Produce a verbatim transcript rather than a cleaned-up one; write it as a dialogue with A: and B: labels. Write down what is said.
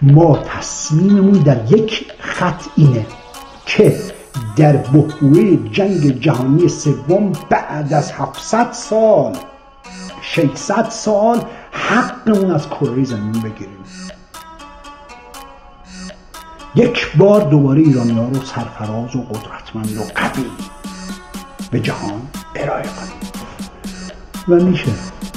A: ما تصمیممون در یک خط اینه که در بحبوحه جنگ جهانی سوم بعد از هفتصد سال ششصد سال حقمون از کره زمین بگیریم، یک بار دوباره ایرانی‌ها رو سرفراز و قدرتمند و قوی به جهان ارائه کنیم. و میشه